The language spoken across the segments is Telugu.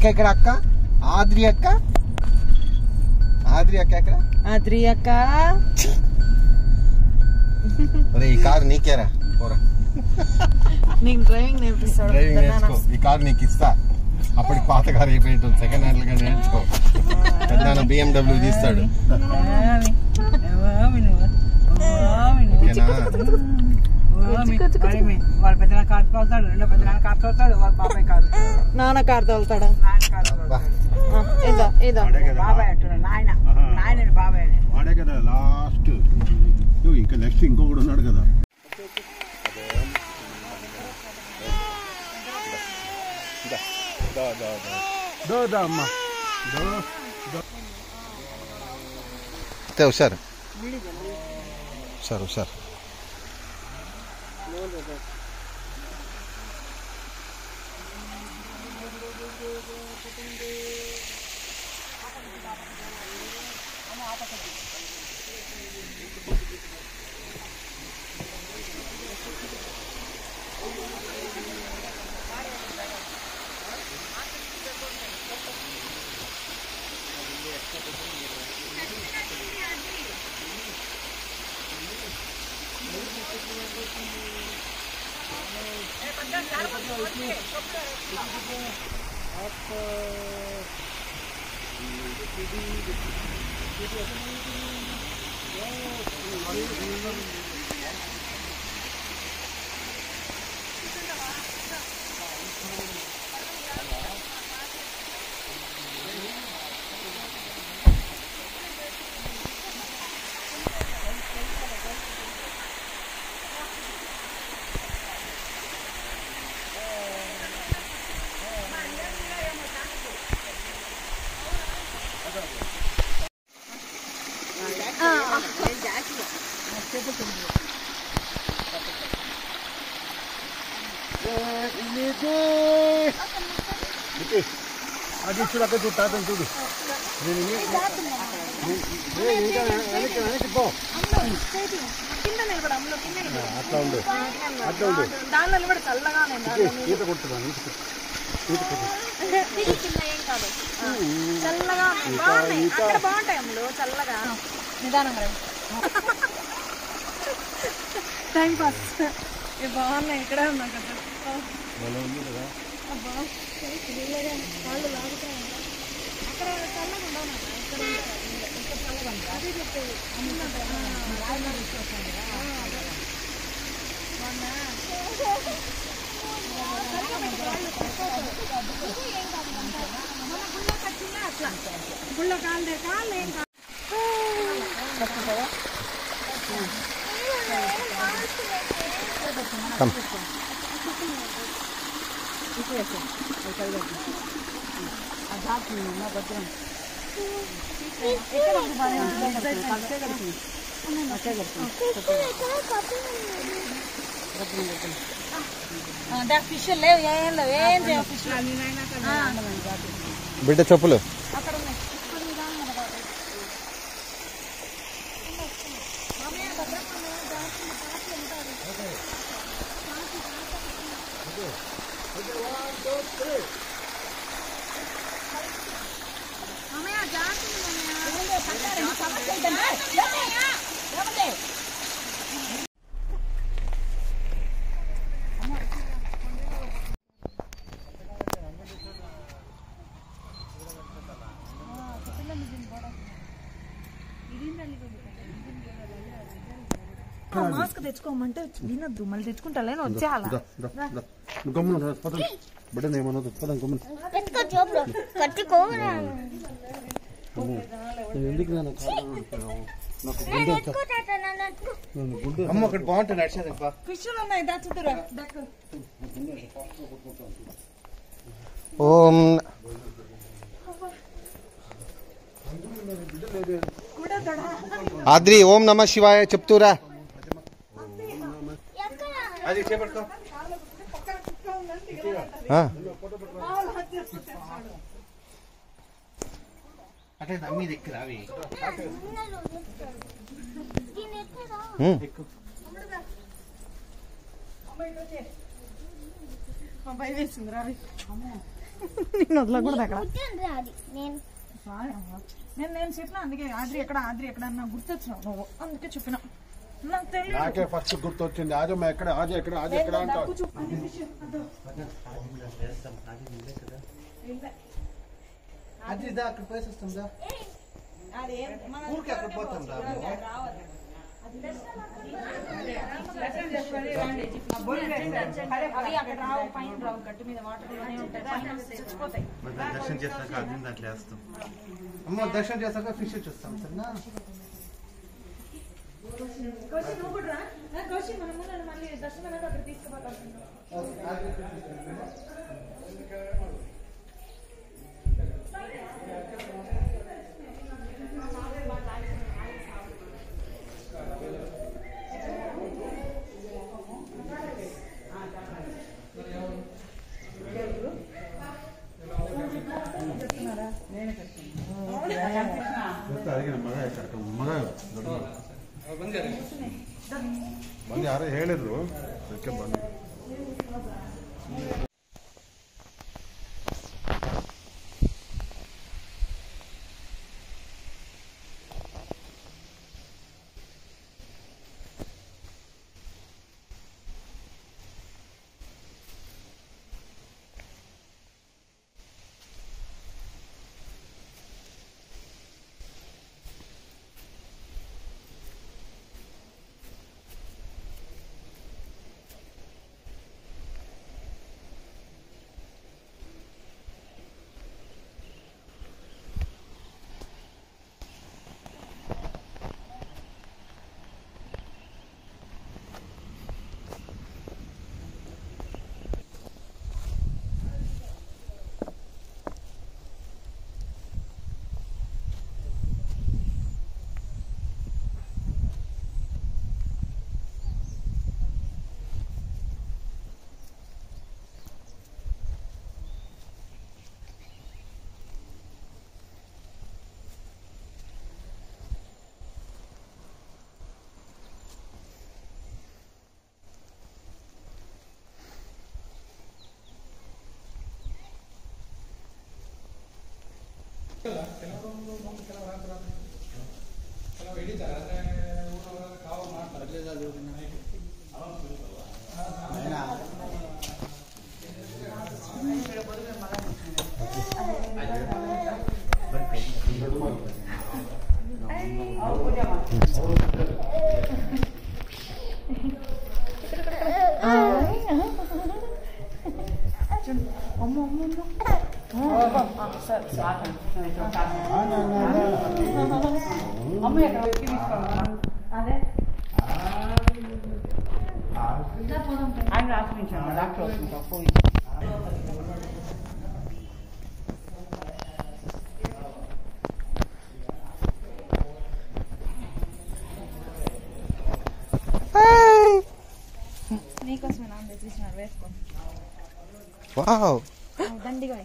అక్క ఎక్కడ అక్క? ఆద్రి అక్క ఎక్కడ? ఆద్రి అక్క ఈ కారు నీకేరా పోరా. నీకు డ్రైవింగ్ నేర్పిస్తాడు. డ్రైవింగ్ నేర్చుకో. ఈ కారు నీకు ఇస్తా. అప్పటికి పాత కారు అయిపోయింది. సెకండ్ హ్యాండ్ గా నేర్చుకో. పెద్ద BMW తీస్తాడు. వాళ్ళ పెద్ద కారు తోలుతాడు, రెండో పెద్ద కారు తోలుతాడు, వాళ్ళ బాబాయ్ కారు నాన్న కారు తోలుతాడా? బాబాయ్ అంటున్నాడు. నాయన బాబాయ్ వాడే కదా లాస్ట్. ఇంకా నెక్స్ట్ ఇంకొకడు ఉన్నాడు కదా. అమ్మా హుషారు హుషారు హుషారు. అది చూడు అక్కడ చూడు తాతను చూడు. వెనక్కి పో. అట్లా ఉండు అట్లా ఉండు. ఈత కొట్టున్నాను. ఈత చల్లగా నిదానంగా టైం పాస్ బాగున్నాయి. ఇక్కడే ఉన్నా కదా. వాళ్ళు లాగుతాయి అక్కడ చల్లగా ఉండవు. ఇక్కడ చల్లగా అదే చెప్పేది. అట్లా గుళ్ళ కాళ్ళే కాళ్ళు ఏం కాదు. ఫిష్ లేవు, ఏం లేవు, ఏం లేవు ఫిష్. బిడ్డ చెప్పులు అక్కడ ఉన్నాయి. మాస్క్ తెచ్చుకోమంటే వినద్దు, మళ్ళీ తెచ్చుకుంటా వచ్చేయాల. బిడ్డ ఏమన్నా గమ్మున అమ్మ ఒకటి బాగుంటుంది. నడిచేది ఫిష్లు ఉన్నాయి. దచ్చుతురా ఓం ఆద్రి ఓం నమ శివాయ చెప్తూరా. అది చేపట్టుకో. అంటే మీ దగ్గర అవి భయం వేసింది. రావి నేను వదలకూడదు అక్కడ. నేను నేను చెప్పిన అందుకే ఆద్రి ఎక్కడ అన్న గుర్తొచ్చినావు నువ్వు, అందుకే చెప్పిన. నాకు తెలియదు. నాకే ఫస్ట్ గుర్తొచ్చింది ఆజో ఎక్కడ ఆజో ఎక్కడ ఆజో ఎక్కడ అంటావు. అది ఇదా అక్కడ పోయేసి వస్తుందా ఊరికి అక్కడ పోతాం రా దర్శనం చేస్తాక అది దాంట్లో వేస్తాం. అమ్మ దర్శనం చేస్తాక ఫిష్ చూస్తాం సరేనా. ಬಂದು ಯಾರೋ ಹೇಳಿದ್ರು ಅದಕ್ಕೆ ಬಂದು. నీకోసమే నాన్న తెచ్చినారు, వేసుకో. వావ్ దండిగా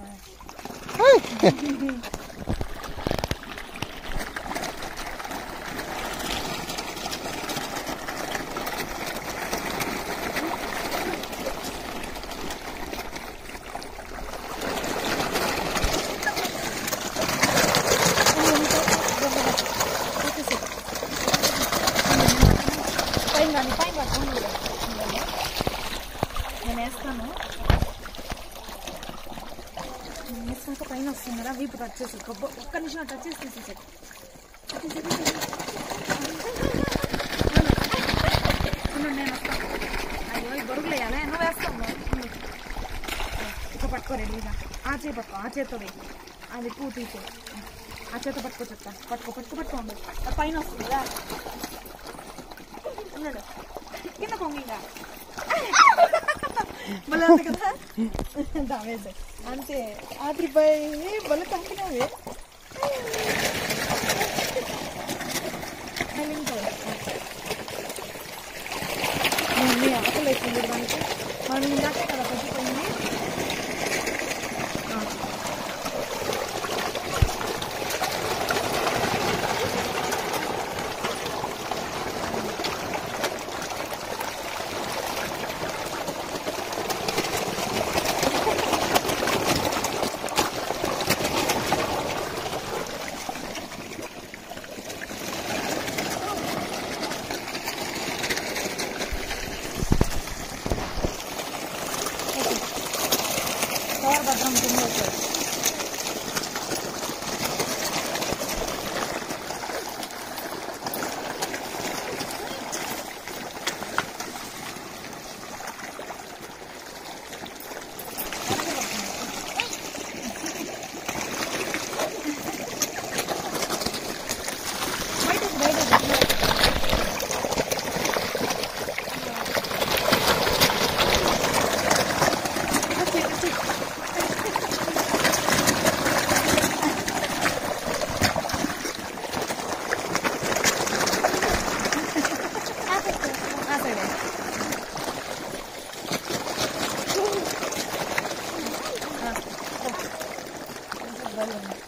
నేను వేస్తాను. వేసాక పైన వస్తుందా వీపు టచ్ చేసి ఒక్క నిమిషం టచ్ చేసి తీసేసాడు. నేను వస్తాను. అయ్యో ఈ బొరుగులు వేయాలి, నువ్వు వేస్తాను. ఇక పట్టుకో రెడీగా. ఆ చేయి పట్టుకో, ఆ చేతితో వేయి. అది పువ్వు తీసే ఆ చేతితో పట్టుకో, చెప్తా. పట్టుకో ఉండదు. పైన వస్తుంది కదా, ఉన్నాడు కింద పొంగిగా భలే ఉంది కదా. దావేసే అంతే. ఆత్రిపోయి భలే కంపినవి. మమ్మీ ఆకలి వేసింది దానికి. మనం ఇందాకే కదా తగ్గిపోయింది.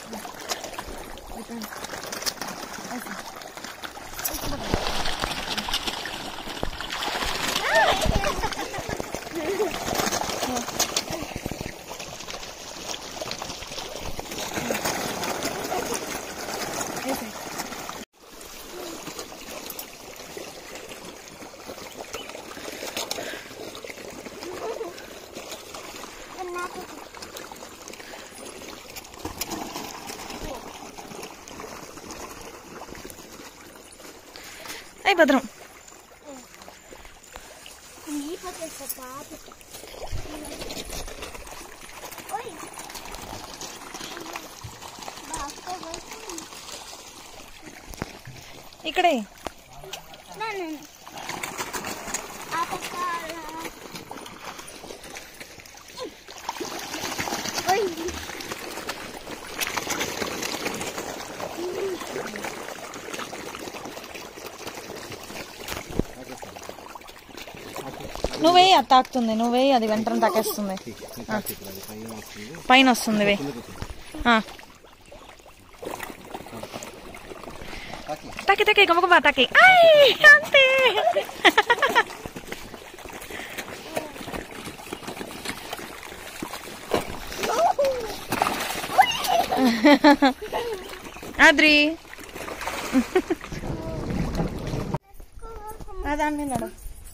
Ay, Badrum. ఇక్కడే నువ్వే అది తాకుతుంది, నువ్వే అది వెంటనే తాకేస్తుంది, పైన వస్తుంది. వే తాకి తాకి గమగమా తాకి. అంతే. ఆద్రి అదాన్ని నడు.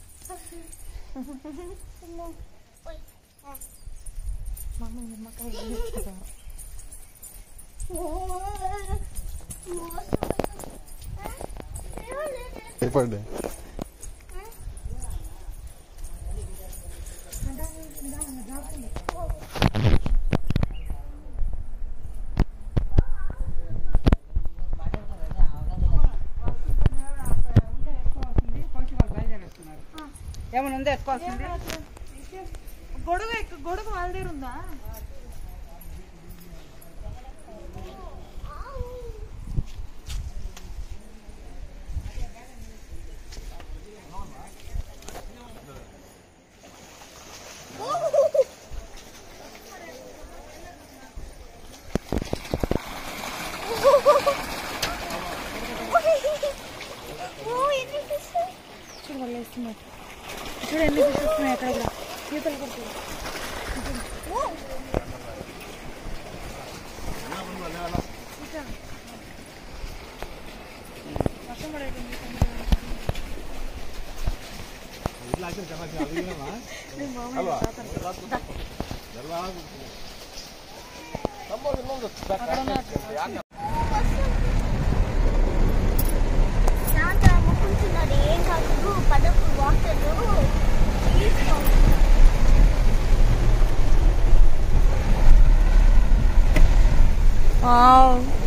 సరిపడ్డా ఏమైనా ఉందా ఎత్తుకోవాల్సింది? గొడుగు వాళ్ళ దగ్గర ఉందా? చూడు వాళ్ళు వేస్తున్నారు. చూడు ఎన్ని ఫిషెస్ వస్తున్నాయి అక్కడ కూడా. పీతలు పడుతుంది. వర్షం పడేటుంది. Wow.